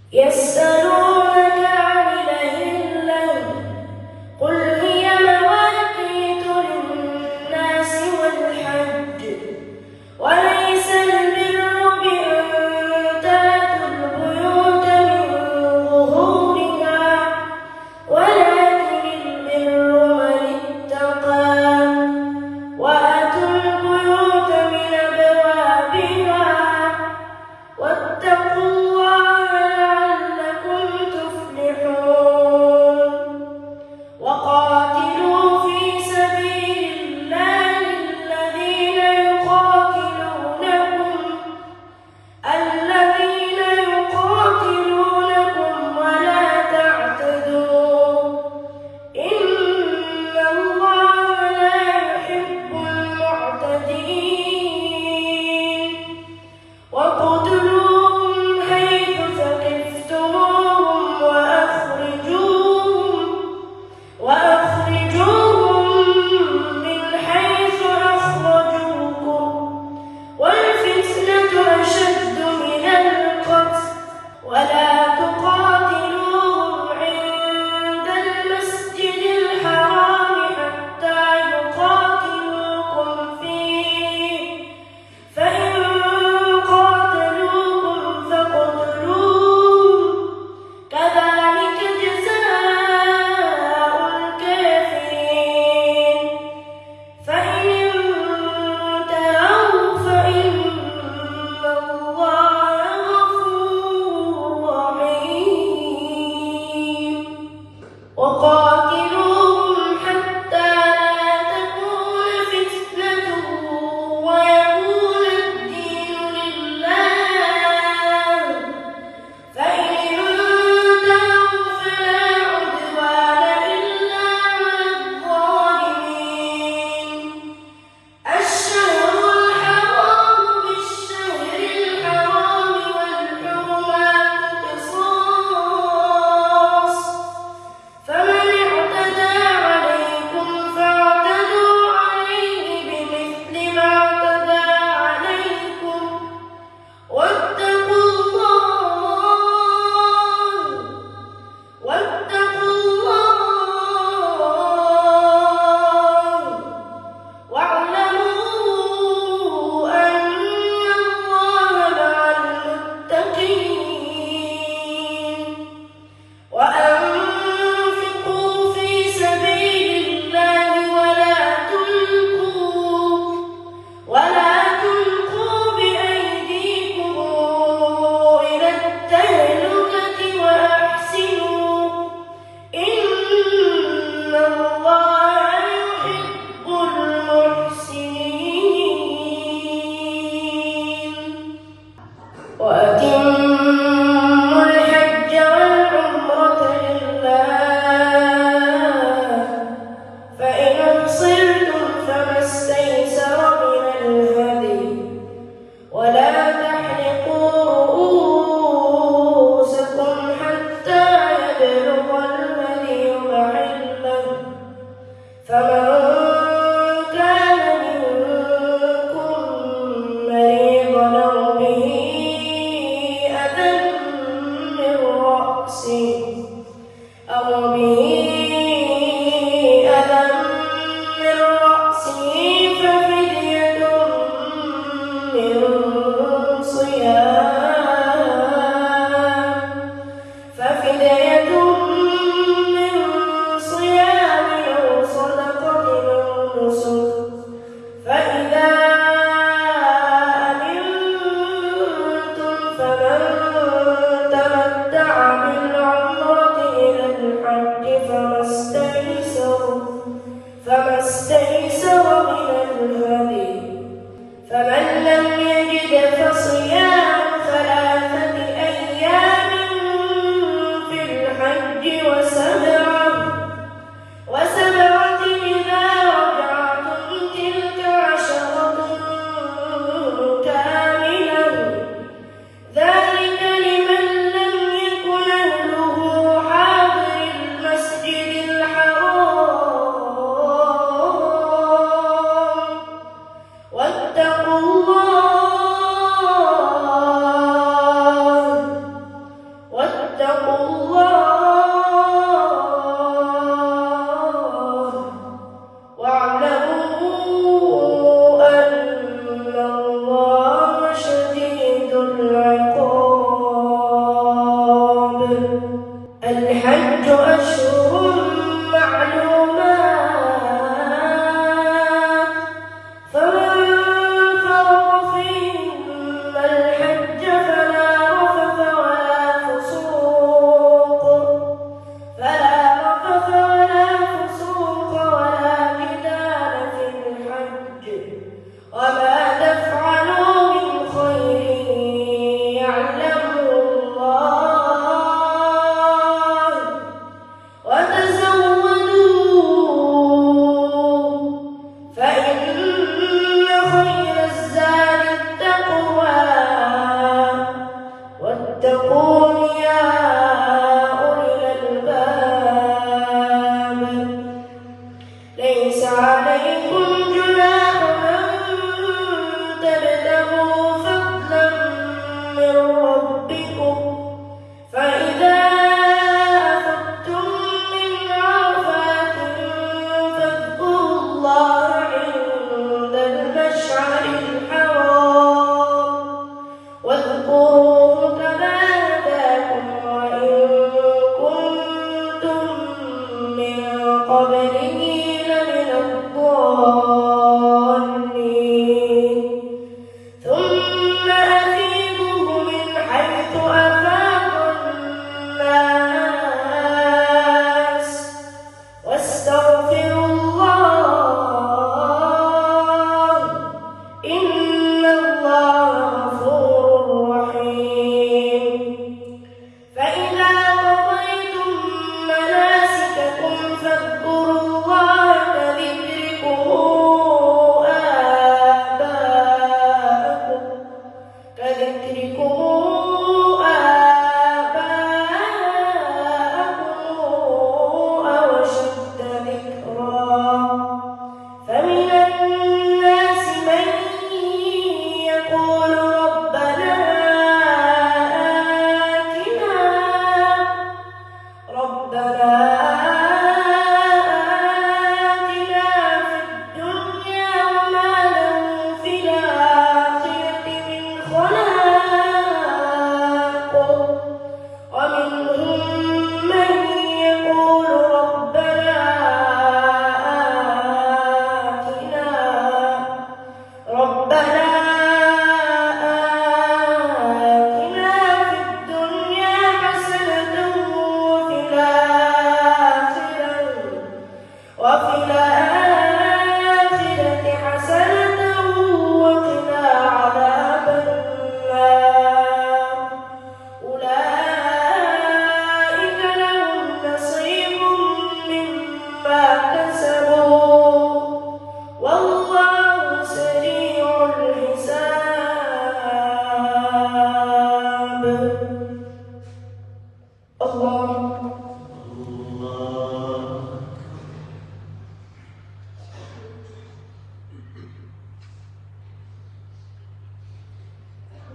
يسألونك عن الأهلة قل هي مواقيت للناس والحج وليس البر بأن تأتوا البيوت من ظهورها ولكن البر من اتقى وأتوا البيوت من أبوابها واتقوا الله لعلكم تفلحون وقاتلوا في سبيل الله الذين يقاتلونكم ولا تعتدوا إن الله لا يحب المعتدين واقتلوهم حيث ثقفتموهم وأخرجوهم من حيث أخرجوكم والفتنة أشد من القتل ولا تقاتلوهم عند المسجد الحرام حتى يقاتلوكم فيه فإن قاتلوكم فاقتلوهم كذلك جزاء الكافرين فإن انتهوا فإن الله غفور رحيم وقاتلوهم حتى لا تكون فتنة ويكون الدين لله فإن انتهوا فلا عدوان إلا على الظالمين الشهر الحرام بالشهر الحرام والحرمات قصاص فمن اعتدى عليكم فاعتدوا عليه بمثل ما اعتدى عليكم واتقوا الله واعلموا أن الله مع المتقين وأنفقوا في سبيل الله ولا تلقوا بأيديكم إلى التهلكة وأحسنوا إن الله يحب المحسنين وأتموا الحج والعمرة لله فإن أحصرتم فما استيسر من الهدي ولا تحلقوا رؤوسكم حتى يبلغ الهدي محله فمن كان منكم مريضا أو به أذى من رأسه ففدية من صيام أو صدقة أو نسك فإذا أمنتم فمن تمتع بالعمرة إلى الحج فاتقوا الله واعلموا أن الله شديد العقاب. الحج أشهر معلومات، فمن فرض فيهن الحج فلا رفث ولا فسوق ولا جدال في الحج، وما تفعلوا من خير يعلمه الله، وتزودوا فإن خير الزاد التقوى، واتقون يا أولي الألباب. ليس عليكم جناح أن تبتغوا فضلا من ربكم، فإذا أفضتم من عرفات فاذكروا الله عند المشعر الحرام، واذكروه كما هداكم وإن كنتم من قبله لمن الضالين. ثم أفيضوا من حيث أفاض الناس واستغفروا الله، إن الله غفور رحيم. فإذا قضيتم مناسككم فاذكروا الله كذكركم أو أشد ذكرا. فمن الناس من يقول ربنا آتنا في الدنيا وما له في الآخرة من خلاق، ومنهم من يقول ربنا آتنا في الدنيا حسنة وفي الآخرة حسنة وقنا عذاب النار. أولئك لهم نصيب مما كسبوا والله سريع الحساب. الله